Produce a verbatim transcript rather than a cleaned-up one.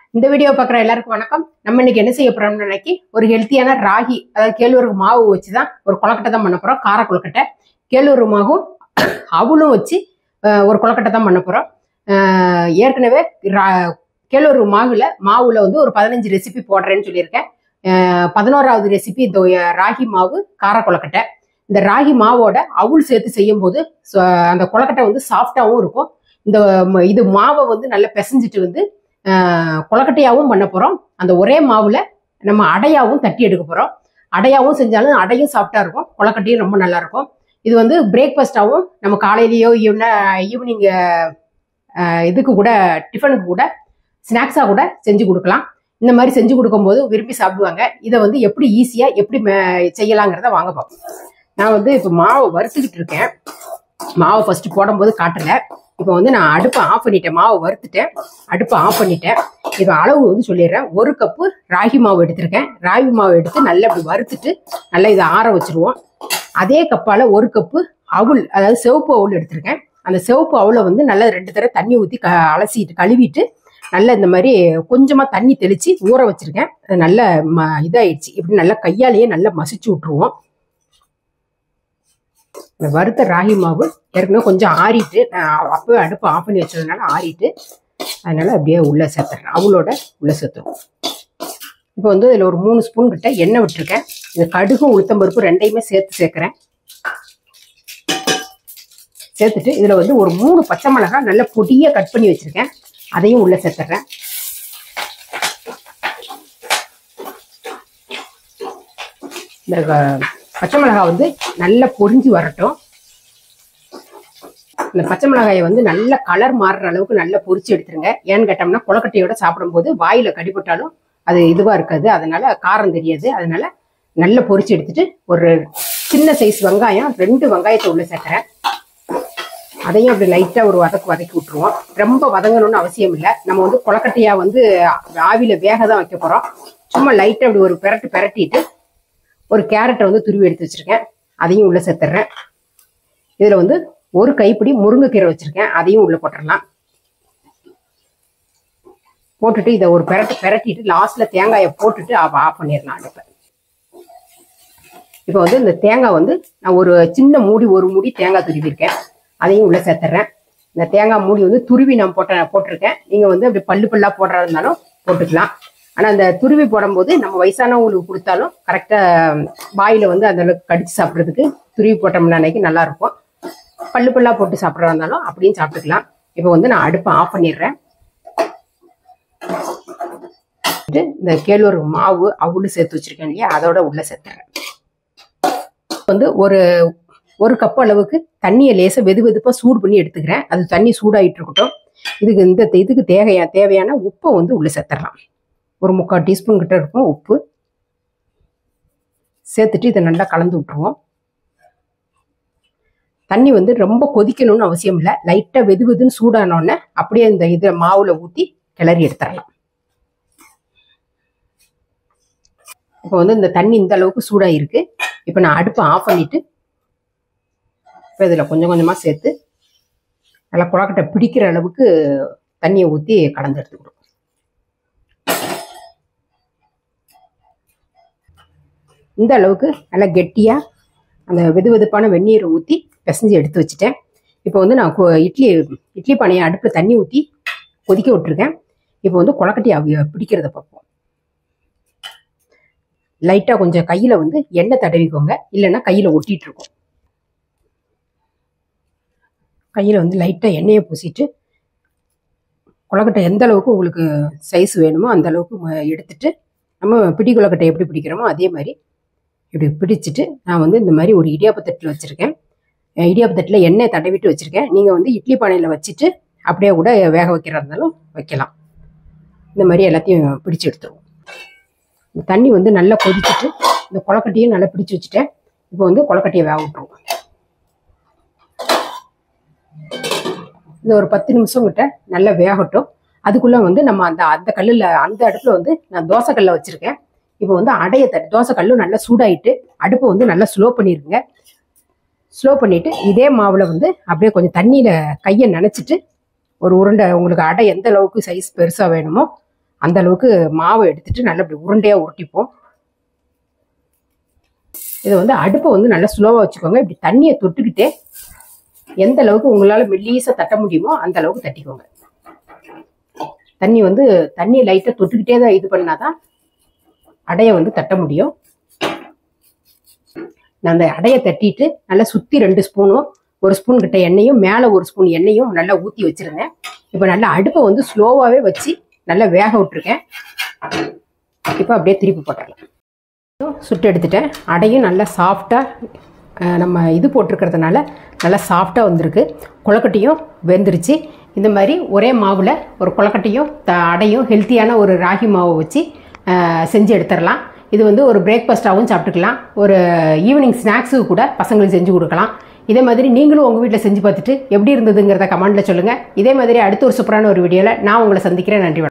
இந்த வீடியோ பார்க்குற எல்லாருக்கும் வணக்கம். நம்ம இன்னைக்கு என்ன செய்ய போறோம்னு நினைக்கி ஒரு ஹெல்த்தியான ராகி அதாவது கேழ்வரகு மாவு வச்சு தான் ஒரு கொலக்கட்டை தான் பண்ண போறோம். கார கொலக்கட்டை கேழ்வரகு மாவும் அவளும் வச்சு ஒரு கொலக்கட்டை தான் பண்ண போறோம். ஏற்கனவே கேழ்வரகு மாவுல மாவுல வந்து ஒரு பதினஞ்சு ரெசிபி போடுறேன்னு சொல்லியிருக்கேன். பதினோராவது ரெசிபி இந்த ராகி மாவு கார கொலக்கட்டை. இந்த ராகி மாவோட அவுள் சேர்த்து செய்யும் போது அந்த கொலக்கட்டை வந்து சாஃப்டாகவும் இருக்கும். இந்த இது மாவை வந்து நல்லா பிசைஞ்சிட்டு வந்து கொலக்கட்டையாவும் பண்ண போறோம். அந்த ஒரே மாவுல நம்ம அடையாவும் தட்டி எடுக்க போறோம். அடையாவும் செஞ்சாலும் அடையும் சாஃப்டா இருக்கும், கொலக்கட்டையும் ரொம்ப நல்லா இருக்கும். இது வந்து பிரேக்ஃபாஸ்டாகவும் நம்ம காலையிலயோ ஈவினிங் இதுக்கு கூட டிஃபனுக்கு கூட ஸ்நாக்ஸா கூட செஞ்சு கொடுக்கலாம். இந்த மாதிரி செஞ்சு கொடுக்கும் போது விரும்பி சாப்பிடுவாங்க. இதை வந்து எப்படி ஈஸியா எப்படி செய்யலாங்கிறத வாங்க பார்ப்போம். நான் வந்து இப்போ மாவை வறுத்துக்கிட்டு இருக்கேன். மாவை ஃபர்ஸ்ட் போடும்போது காட்டல. இப்போ வந்து நான் அடுப்பை ஆஃப் பண்ணிட்டேன். மாவு வறுத்துட்டேன், அடுப்பை ஆஃப் பண்ணிட்டேன். இப்போ அளவு வந்து சொல்லிடுறேன். ஒரு கப்பு ராகி மாவு எடுத்திருக்கேன். ராகி மாவு எடுத்து நல்லா இப்படி வறுத்துட்டு நல்லா இதை ஆற வச்சிருவோம். அதே கப்பால் ஒரு கப்பு அவுள் அதாவது சிவப்பு அவுள் எடுத்திருக்கேன். அந்த சிவப்பு அவுளை வந்து நல்லா ரெண்டு தடவை தண்ணி ஊற்றி க அலசிட்டு கழுவிட்டு நல்லா இந்த மாதிரி கொஞ்சமாக தண்ணி தெளித்து ஊற வச்சிருக்கேன். அது நல்ல ம இதாகிடுச்சு. இப்படி நல்லா கையாலேயே நல்லா மசிச்சு விட்ருவோம். இந்த வறுத்த ராகி மாவு ஏற்கனவே கொஞ்சம் ஆறிட்டு அப்பவே அடுப்பு ஆஃப் பண்ணி வச்சதுனால ஆறிட்டு அதனால அப்படியே உள்ள சேர்த்துறேன். அவளோட உள்ள சேர்த்துருவோம். இப்போ வந்து இதில் ஒரு மூணு ஸ்பூன் கிட்ட எண்ணெய் விட்டுருக்கேன். இந்த கடுகும் உளுத்தம்பருப்பு ரெண்டையுமே சேர்த்து சேர்க்குறேன். சேர்த்துட்டு இதில் வந்து ஒரு மூணு பச்சை மிளகாய் நல்ல பொடியாக கட் பண்ணி வச்சிருக்கேன். அதையும் உள்ள சேர்த்துறேன். இந்த பச்சை மிளகாய் வந்து நல்லா பொரிஞ்சு வரட்டும். இந்த பச்சை மிளகாயை வந்து நல்ல கலர் மாறுற அளவுக்கு நல்லா பொரிச்சு எடுத்துருங்க. ஏன்னு கேட்டோம்னா கொலக்கட்டையோட சாப்பிடும்போது வாயில கடிபட்டாலும் அது இதுவா இருக்காது, அதனால காரம் தெரியாது. அதனால நல்லா பொரிச்சு எடுத்துட்டு ஒரு சின்ன சைஸ் வெங்காயம் ரெண்டு வெங்காயத்தை உள்ள சேர்க்கிறேன். அதையும் அப்படி லைட்டா ஒரு வதக்கு வதக்கி விட்டுருவோம். ரொம்ப வதங்கணும்னு அவசியம் இல்லை. நம்ம வந்து கொலக்கட்டையா வந்து ஆவியில வேக தான் வைக்க போறோம். சும்மா லைட்டா அப்படி ஒரு பெரட்டு பெரட்டிட்டு ஒரு கேரட்டை வந்து துருவி எடுத்து வச்சிருக்கேன். அதையும் உள்ள சேர்த்துறேன். இதுல வந்து ஒரு கைப்பிடி முருங்கைக்கீரை வச்சிருக்கேன். அதையும் உள்ள போட்டுடலாம். போட்டுட்டு இதை ஒரு பெரட்டு பெரட்டிட்டு லாஸ்ட்ல தேங்காயை போட்டுட்டு ஆஃப் பண்ணிடலாம் அடுப்பை. இப்போ வந்து இந்த தேங்காய் வந்து நான் ஒரு சின்ன மூடி ஒரு மூடி தேங்காய் துருவிருக்கேன். அதையும் உள்ள சேர்த்துறேன். இந்த தேங்காய் மூடி வந்து துருவி நான் போட்ட போட்டிருக்கேன். நீங்க வந்து அப்படி பல்லு பல்லா போடுறா இருந்தாலும் போட்டுக்கலாம். ஆனால் அந்த துருவி போடும்போது நம்ம வயசானவங்களுக்கு கொடுத்தாலும் கரெக்டாக வாயில் வந்து அந்த அளவுக்கு கடிச்சு சாப்பிட்றதுக்கு துருவி போட்டோம்னா அன்னைக்கு நல்லா இருக்கும். பல்லு பல்லா போட்டு சாப்பிட்றதா இருந்தாலும் அப்படியும் சாப்பிட்டுக்கலாம். இப்போ வந்து நான் அடுப்பை ஆஃப் பண்ணிடுறேன். இந்த கேழ்வரகு மாவு அவுள் சேர்த்து வச்சிருக்கேன் இல்லையா, அதோட உள்ள சேர்த்துறேன். வந்து ஒரு ஒரு கப் அளவுக்கு தண்ணியை லேசாக வெது வெதுப்பாக சூடு பண்ணி எடுத்துக்கிறேன். அது தண்ணி சூடாயிட்டு இருக்கட்டும். இதுக்கு இந்த இதுக்கு தேவையா தேவையான உப்பை வந்து உள்ள சேர்த்துடலாம். ஒரு முக்கால் டீஸ்பூன் கிட்ட இருக்கும் உப்பு சேர்த்துட்டு இதை நல்லா கலந்து விட்டுருவோம். தண்ணி வந்து ரொம்ப கொதிக்கணும்னு அவசியம் இல்லை. லைட்டாக வெது வெதுன்னு சூடானோடனே அப்படியே இந்த இதை மாவுல ஊற்றி கிளறி எடுத்துடலாம். இப்போ வந்து இந்த தண்ணி இந்த அளவுக்கு சூடாக இருக்கு. இப்போ நான் அடுப்பை ஆஃப் பண்ணிட்டு இப்போ இதில் கொஞ்சம் கொஞ்சமாக சேர்த்து நல்லா கொலக்கட்டை பிடிக்கிற அளவுக்கு தண்ணியை ஊற்றி கலந்து எடுத்துக்கிடுவோம். இந்த அளவுக்கு நல்லா கெட்டியா அந்த வெது வெதுப்பான வெந்நீரை ஊற்றி பிசைஞ்சு எடுத்து வச்சுட்டேன். இப்போ வந்து நான் இட்லி இட்லி பானையை அடுப்பில் தண்ணி ஊற்றி கொதிக்க விட்டுருக்கேன். இப்போ வந்து கொலக்கட்டையை பிடிக்கிறத பார்ப்போம். லைட்டாக கொஞ்சம் கையில் வந்து எண்ணெய் தடவிக்கோங்க, இல்லைன்னா கையில் ஒட்டிட்டு இருக்கும். கையில் வந்து லைட்டாக எண்ணெயை பூசிட்டு கொலக்கட்டை எந்த அளவுக்கு உங்களுக்கு சைஸ் வேணுமோ அந்த அளவுக்கு எடுத்துட்டு நம்ம பிடி கொலக்கட்டை எப்படி பிடிக்கிறோமோ அதே மாதிரி இப்படி பிடிச்சிட்டு நான் வந்து இந்த மாதிரி ஒரு இடியாப்பத்தட்டில் வச்சுருக்கேன். இடியாப்பத்தட்டில் எண்ணெய் தடவிட்டு வச்சுருக்கேன். நீங்கள் வந்து இட்லி பானையில் வச்சுட்டு அப்படியே கூட வேக வைக்கிறதா இருந்தாலும் வைக்கலாம். இந்த மாதிரி எல்லாத்தையும் பிடிச்சி எடுத்துருவோம். இந்த தண்ணி வந்து நல்லா கொதிச்சுட்டு இந்த கொலக்கட்டையும் நல்லா பிடிச்சி வச்சுட்டேன். இப்போ வந்து கொலக்கட்டையை வேக விட்டுருவோம். இது ஒரு பத்து நிமிஷம் கிட்ட நல்லா வேகட்டும். அதுக்குள்ளே வந்து நம்ம அந்த அந்த கல்லில் அந்த அடுப்பில் வந்து நான் தோசை கல்லை வச்சுருக்கேன். இப்போ வந்து அடைய தட்டு தோசை கல்லும் நல்லா சூடாயிட்டு அடுப்பை வந்து நல்லா ஸ்லோ பண்ணிடுங்க. ஸ்லோ பண்ணிட்டு இதே மாவுல வந்து அப்படியே கொஞ்சம் தண்ணியில கையை நனைச்சிட்டு ஒரு உருண்டை உங்களுக்கு அடை எந்த அளவுக்கு சைஸ் பெருசா வேணுமோ அந்த அளவுக்கு மாவை எடுத்துட்டு நல்லா இப்படி உருண்டையாக உருட்டிப்போம். இதை வந்து அடுப்பை வந்து நல்லா ஸ்லோவாக வச்சுக்கோங்க. இப்படி தண்ணியை தொட்டுக்கிட்டே எந்த அளவுக்கு உங்களால் மெல்லீஸாக தட்ட முடியுமோ அந்த அளவுக்கு தட்டிக்கோங்க. தண்ணி வந்து தண்ணி லைட்டாக தொட்டுக்கிட்டே தான் இது பண்ணாதான் அடையை வந்து தட்ட முடியும். நான் அந்த அடையை தட்டிட்டு நல்லா சுற்றி ரெண்டு ஸ்பூனும் ஒரு ஸ்பூன் கிட்ட எண்ணெயும் மேலே ஒரு ஸ்பூன் எண்ணெயும் நல்லா ஊற்றி வச்சுருந்தேன். இப்போ நல்லா அடுப்பை வந்து ஸ்லோவாகவே வச்சு நல்லா வேக விட்டுருக்கேன். இப்போ அப்படியே திருப்பி போட்டுடலாம். சுட்டு எடுத்துட்டேன். அடையும் நல்லா சாஃப்டாக நம்ம இது போட்டிருக்கிறதுனால நல்லா சாஃப்டாக வந்திருக்கு. கொழுக்கட்டையும் வெந்துருச்சு. இந்த மாதிரி ஒரே மாவில் ஒரு கொழுக்கட்டையும் த அடையும் ஹெல்த்தியான ஒரு ராகி மாவை வச்சு செஞ்சு எடுத்துடலாம். இது வந்து ஒரு பிரேக்ஃபாஸ்ட்டாகவும் சாப்பிட்டுக்கலாம். ஒரு ஈவினிங் ஸ்நாக்ஸுக்கு கூட பசங்களுக்கு செஞ்சு கொடுக்கலாம். இதே மாதிரி நீங்களும் உங்கள் வீட்டில் செஞ்சு பார்த்துட்டு எப்படி இருந்ததுங்கிறத கமெண்ட்டில் சொல்லுங்கள். இதே மாதிரி அடுத்த ஒரு சூப்பரான ஒரு வீடியோவில் நான் உங்களை சந்திக்கிறேன். நன்றி.